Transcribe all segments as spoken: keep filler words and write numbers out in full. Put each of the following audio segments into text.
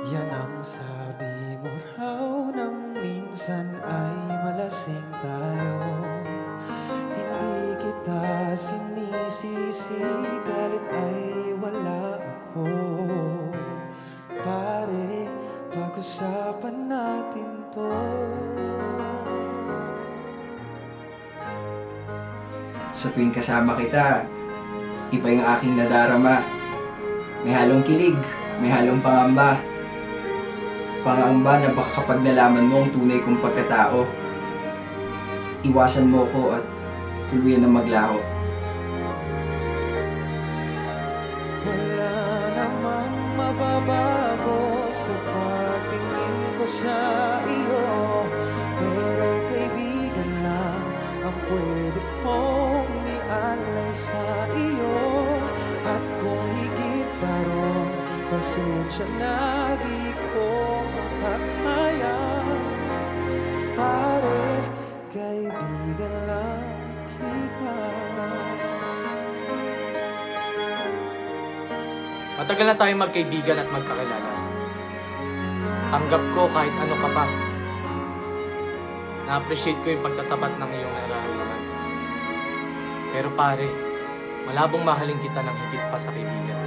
Yan ang sabi mo raw nang minsan ay malasing tayo. Hindi kita sinisisi, galit ay wala ako. Pare, pag-usapan natin to. Sa tuwing kasama kita, iba yung aking nadarama. May halong kilig, may halong pangamba. Pangamba na baka kapag nalaman mo ang tunay kong pagkatao, iwasan mo ko at tuluyan na maglaho. Wala namang mababago sa patingin ko sa iyo, pero kaibigan lang ang pwede kong ialay sa iyo. At kung higit pa ron, pasensya na di ko makakaya. Pare, kaibigan lang kita. Matagal na tayong magkaibigan at magkakilala. Tanggap ko kahit ano ka pa. Na-appreciate ko yung pagtatapat ng iyong nararamdaman. Pero pare, malabong mahalin kita ng higit pa sa kaibigan.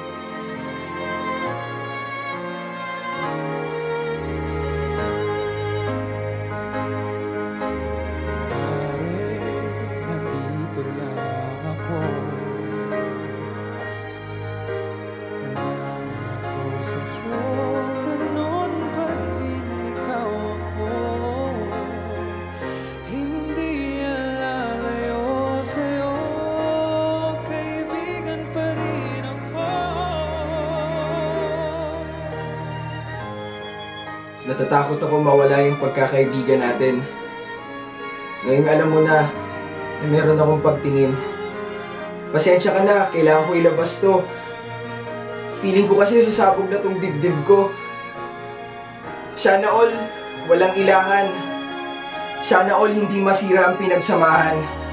Pare, nandito lang ako. Nangangako sa'yo, ganun pa rin ikaw ako. Hindi alalayo sa'yo, kaibigan pa rin ako. Natatakot ako mawala yung pagkakaibigan natin. Ngayong alam mo na na meron akong pagtingin. Pasensya ka na, kailangan ko ilabas to. Feeling ko kasi sasabog na tong dibdib ko. Sana all, walang ilangan. Sana all hindi masira ang pinagsamahan.